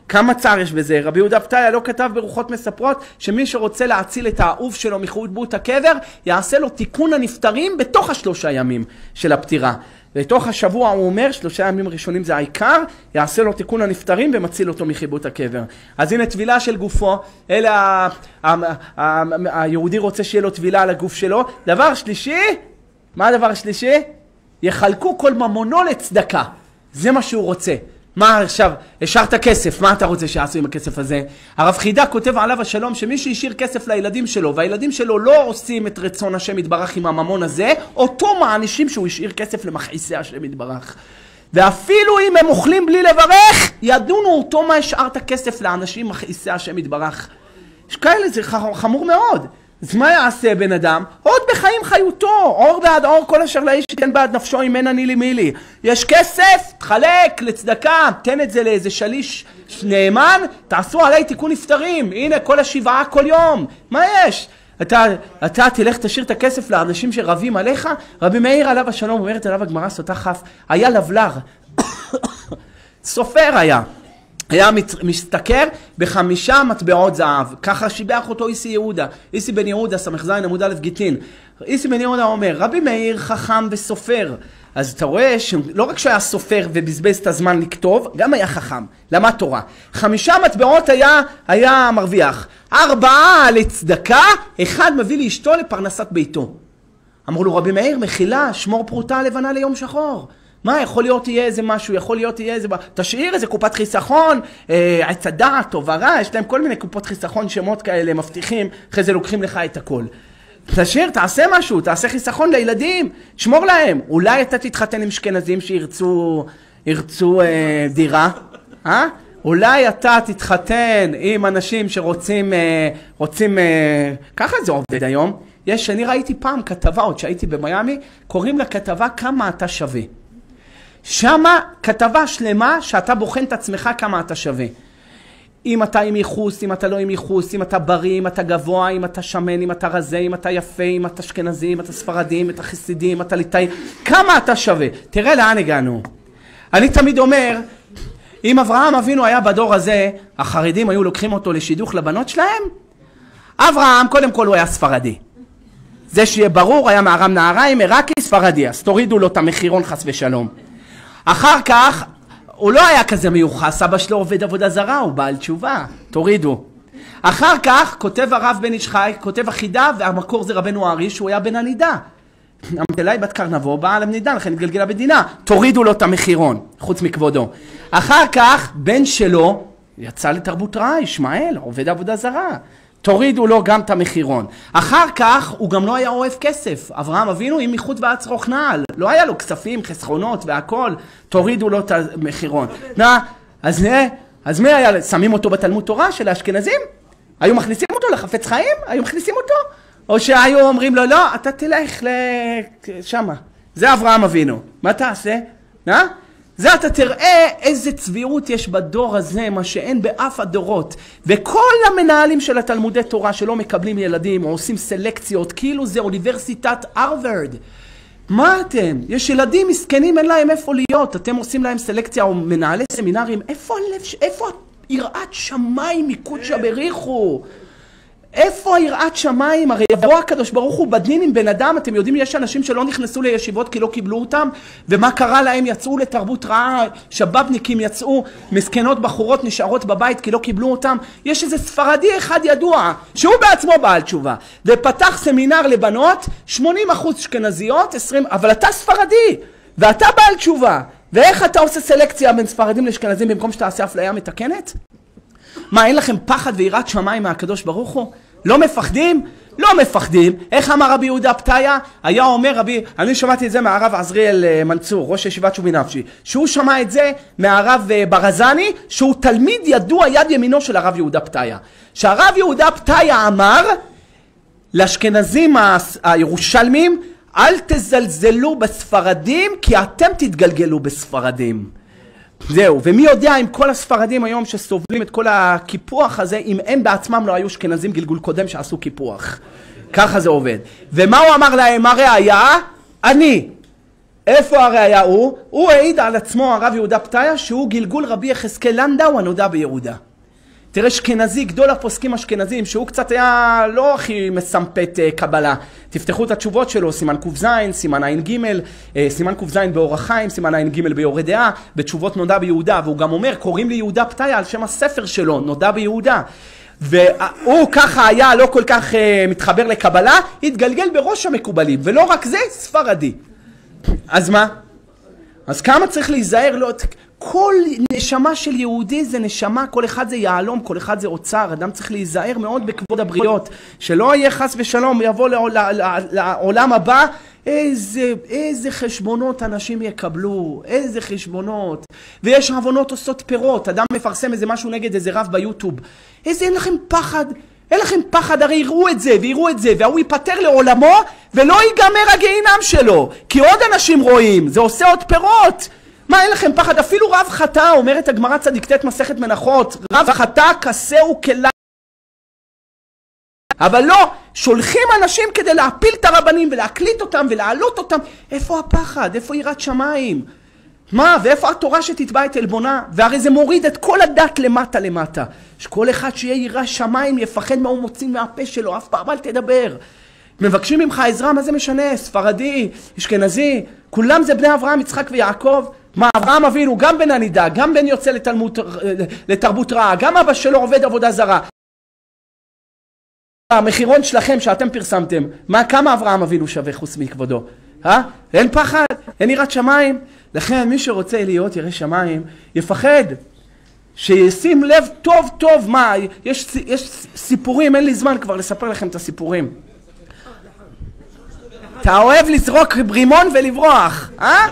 כמה צער יש בזה. רבי יהודה פתיה לא כתב ברוחות מספרות שמי שרוצה להציל את האהוב שלו מחובות הקבר, יעשה לו תיקון הנפטרים בתוך 3 ימים של הפטירה. בתוך השבוע הוא אומר, 3 ימים ראשונים זה העיקר, יעשה לו תיקון הנפטרים ומציל אותו מחיבות הקבר. אז הנה טבילה של גופו, אלה היהודי רוצה שיהיה לו טבילה על הגוף שלו. דבר שלישי, מה הדבר השלישי? יחלקו כל ממונו לצדקה. זה מה שהוא רוצה. מה עכשיו, השארת כסף, מה אתה רוצה שיעשו עם הכסף הזה? הרב חידה כותב עליו השלום שמי שהשאיר כסף לילדים שלו, והילדים שלו לא עושים את רצון השם יתברך עם הממון הזה, אותו מענישים שהוא השאיר כסף למכעיסי השם יתברך. ואפילו אם הם אוכלים בלי לברך, ידונו אותו מה השארת כסף לאנשים מכעיסי השם יתברך. יש כאלה, זה חמור מאוד. אז מה יעשה בן אדם? עוד בחיים חיותו, אור בעד אור, כל אשר לאיש ייתן בעד נפשו, אם אין לי מילי. יש כסף, תחלק לצדקה, תן את זה לאיזה שליש נאמן, תעשו עליי תיקון נפטרים. הנה כל השבעה כל יום. מה יש? אתה תלך תשאיר את הכסף לאנשים שרבים עליך. רבי מאיר עליו השלום אומרת עליו הגמרא סוטה כף, היה לבלר, סופר היה משתכר ב5 מטבעות זהב. ככה שיבח אותו איסי יהודה, איסי בן יהודה, סמך זין עמוד א' גיטין. איסי בן יהודה אומר, רבי מאיר חכם וסופר. אז אתה רואה שלא רק שהיה סופר ובזבז את הזמן לכתוב, גם היה חכם. למד תורה. 5 מטבעות היה מרוויח. 4 לצדקה, 1 מביא לאשתו לפרנסת ביתו. אמרו לו, רבי מאיר, מחילה, שמור פרוטה לבנה ליום שחור. מה, יכול להיות יהיה איזה משהו, יכול להיות יהיה איזה... תשאיר איזה קופת חיסכון, עץ הדעת, טוב ורע, יש להם כל מיני קופות חיסכון, שמות כאלה, מבטיחים, אחרי זה לוקחים לך את הכל. תשאיר, תעשה משהו, תעשה חיסכון לילדים, שמור להם. אולי אתה תתחתן עם אשכנזים שירצו דירה, אולי אתה תתחתן עם אנשים שרוצים, ככה זה עובד היום. אני ראיתי פעם כתבה, עוד שהייתי במיימי, קוראים לה כתבה כמה אתה שווה. שמה כתבה שלמה שאתה בוחן את עצמך כמה אתה שווה. אם אתה עם ייחוס, אם אתה לא עם ייחוס, אם אתה בריא, אם אתה גבוה, אם אתה שמן, אם אתה רזה, אם אתה יפה, אם אתה אשכנזי, אם אתה ספרדי, אם אתה חסידי, אם אתה ליטאי, כמה אתה שווה. תראה לאן הגענו. אני תמיד אומר, אם אברהם אבינו היה בדור הזה, החרדים היו לוקחים אותו לשידוך לבנות שלהם, אברהם קודם כל הוא היה ספרדי. זה שיהיה ברור, היה מארם נהריים, עיראקי, ספרדי, אז תורידו לו את המחירון חס ושלום. אחר כך, הוא לא היה כזה מיוחס, אבא שלו עובד עבודה זרה, הוא בעל תשובה, תורידו. אחר כך, כותב הרב בן איש חי, כותב החידה, והמקור זה רבנו הארי, שהוא היה בן הנידה. המתלאי בת קרנבו, באה על הנידה, לכן התגלגלה בדינה, תורידו לו את המחירון, חוץ מכבודו. אחר כך, בן שלו, יצא לתרבות רעה, ישמעאל, עובד עבודה זרה. תורידו לו גם את המחירון. אחר כך הוא גם לא היה אוהב כסף. אברהם אבינו עם מיחות ועץ רוך נעל. לא היה לו כספים, חסכונות והכל. תורידו לו את המחירון. אז מי היה? שמים אותו בתלמוד תורה של האשכנזים? היו מכניסים אותו לחפץ חיים? היו מכניסים אותו? או שהיו אומרים לו, לא, אתה תלך לשמה. זה אברהם אבינו. מה תעשה? זה אתה תראה איזה צביעות יש בדור הזה, מה שאין באף הדורות. וכל המנהלים של התלמודי תורה שלא מקבלים ילדים או עושים סלקציות, כאילו זה אוניברסיטת הרווארד. מה אתם? יש ילדים מסכנים, אין להם איפה להיות. אתם עושים להם סלקציה או מנהלי סמינרים. איפה יראת שמיים מקודשא בריחו? איפה יראת שמיים? הרי יבוא הקדוש ברוך הוא בדין עם בן אדם. אתם יודעים, יש אנשים שלא נכנסו לישיבות כי לא קיבלו אותם, ומה קרה להם? יצאו לתרבות רעה, שבבניקים יצאו, מסכנות בחורות נשארות בבית כי לא קיבלו אותם. יש איזה ספרדי אחד ידוע, שהוא בעצמו בעל תשובה, ופתח סמינר לבנות, 80% אשכנזיות, 20, אבל אתה ספרדי, ואתה בעל תשובה, ואיך אתה עושה סלקציה בין ספרדים לאשכנזים במקום שתעשה אפליה מתקנת? מה, אין לכם פחד ויראת שמיים מהקדוש ברוך הוא? לא מפחדים? לא מפחדים. איך אמר רבי יהודה פתיה? היה אומר אני שמעתי את זה מהרב עזריאל מנצור, ראש ישיבת שובי נפשי, שהוא שמע את זה מהרב ברזני, שהוא תלמיד ידוע יד ימינו של הרב יהודה פתיה. שהרב יהודה פתיה אמר לאשכנזים הירושלמים, אל תזלזלו בספרדים, כי אתם תתגלגלו בספרדים. זהו, ומי יודע אם כל הספרדים היום שסובלים את כל הקיפוח הזה, אם הם בעצמם לא היו אשכנזים גלגול קודם שעשו קיפוח. ככה זה עובד. ומה הוא אמר להם? הראיה? אני. איפה הראיה הוא? הוא העיד על עצמו, הרב יהודה פתיה, שהוא גלגול רבי יחזקאל לנדאו הנודע ביהודה. תראה, אשכנזי, גדול הפוסקים אשכנזים, שהוא קצת היה לא הכי מסמפת קבלה. תפתחו את התשובות שלו, סימן ק"ז, סימן ע"ג, סימן ק"ז באורח חיים, סימן ע"ג ביורה דעה, בתשובות נודע ביהודה, והוא גם אומר, קוראים לי יהודה פתיה על שם הספר שלו, נודע ביהודה. והוא ככה היה לא כל כך מתחבר לקבלה, התגלגל בראש המקובלים, ולא רק זה, ספרדי. אז מה? אז כמה צריך להיזהר? לא, כל נשמה של יהודי זה נשמה, כל אחד זה יעלום, כל אחד זה אוצר. אדם צריך להיזהר מאוד בכבוד הבריות, שלא יהיה חס ושלום, יבוא לעולם הבא, איזה חשבונות אנשים יקבלו, איזה חשבונות. ויש עוונות עושות פירות, אדם מפרסם איזה משהו נגד איזה רב ביוטיוב. איזה, אין לכם פחד? אין לכם פחד, הרי יראו את זה ויראו את זה, והוא ייפטר לעולמו ולא ייגמר הגיהינם שלו, כי עוד אנשים רואים, זה עושה עוד פירות. מה, אין לכם פחד? אפילו רב חטא, אומרת הגמרא צדיק ט' מסכת מנחות, רב חטא כסהו כלה. אבל לא, שולחים אנשים כדי להפיל את הרבנים ולהקליט אותם ולהעלות אותם. איפה הפחד? איפה יראת שמיים? מה? ואיפה התורה שתתבע את עלבונה? והרי זה מוריד את כל הדת למטה למטה. שכל אחד שיהיה ירא שמיים יפחד מה הוא מוציא מהפה שלו, אף פעם אל תדבר. מבקשים ממך עזרה, מה זה משנה? ספרדי, אשכנזי, כולם זה בני אברהם, יצחק ויעקב. מה, אברהם אבינו גם בן הנידה, גם בן יוצא לתרבות רעה, גם אבא שלו עובד עבודה זרה. המחירון שלכם שאתם פרסמתם, מה, כמה אברהם אבינו שווה חוץ מכבודו? אין פחד, אין יראת שמיים. לכן מי שרוצה להיות ירא שמיים יפחד, שישים לב טוב טוב. מה, יש סיפורים, אין לי זמן כבר לספר לכם את הסיפורים. אתה אוהב לזרוק ברימון ולברוח,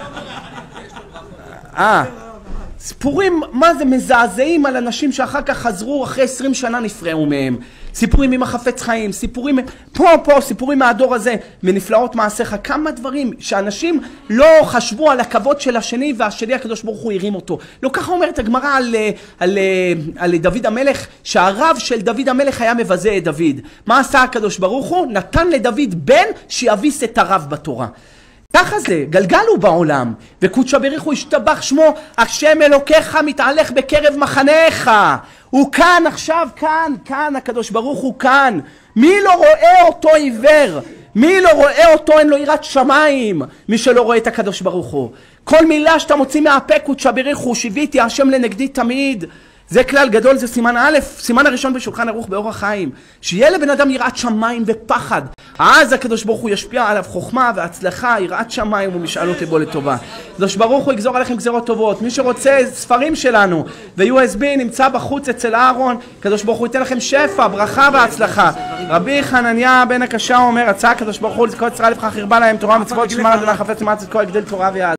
סיפורים, מה זה, מזעזעים על אנשים שאחר כך חזרו, אחרי 20 שנה נפרעו מהם. סיפורים עם החפץ חיים, סיפורים פה, סיפורים מהדור הזה, מנפלאות מעשיך, כמה דברים שאנשים לא חשבו על הכבוד של השני, והשני הקדוש ברוך הוא הרים אותו. לא ככה אומרת הגמרא על דוד המלך, שהרב של דוד המלך היה מבזה את דוד. מה עשה הקדוש ברוך הוא? נתן לדוד בן שיביס את הרב בתורה. ככה זה, גלגלו בעולם, וקודשא בריך הוא השתבח שמו, השם אלוקיך מתהלך בקרב מחניך. הוא כאן עכשיו, כאן, הקדוש ברוך הוא כאן. מי לא רואה אותו עיוור? מי לא רואה אותו אין לו יראת שמיים? מי שלא רואה את הקדוש ברוך הוא. כל מילה שאתה מוציא מהפה, קודשא בריך הוא, שיוויתי השם לנגדי תמיד. זה כלל גדול, זה סימן א', סימן הראשון בשולחן ערוך באורח חיים. שיהיה לבן אדם יראת שמיים ופחד. אז הקדוש ברוך הוא ישפיע עליו חוכמה והצלחה, יראת שמיים ומשאלות לבוא לטובה. הקדוש ברוך הוא יגזור עליכם גזרות טובות. מי שרוצה ספרים שלנו ו-USB נמצא בחוץ אצל אהרון. הקדוש ברוך הוא ייתן לכם שפע, ברכה והצלחה. רבי חנניה בן הקשה אומר, רצה הקדוש ברוך הוא לזכות ישראל לבחר חרבה להם תורה ומצוות, שמר אדוני חפץ למען צדקו יגדיל תורה ויעד.